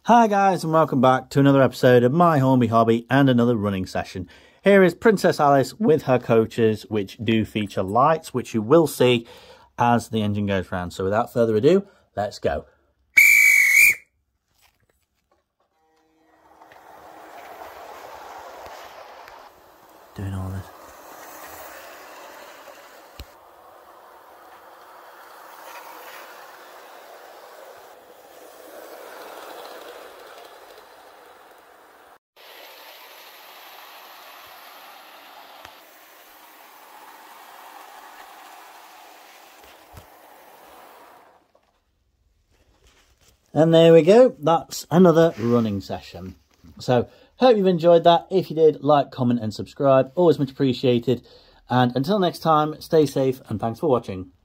Hi guys, and welcome back to another episode of my Hornby hobby and another running session. Here is Princess Alice with her coaches, which do feature lights, which you will see as the engine goes round. So without further ado, let's go. Doing all this. And there we go, that's another running session. So, hope you've enjoyed that. If you did, like, comment and subscribe, always much appreciated. And until next time, stay safe and thanks for watching.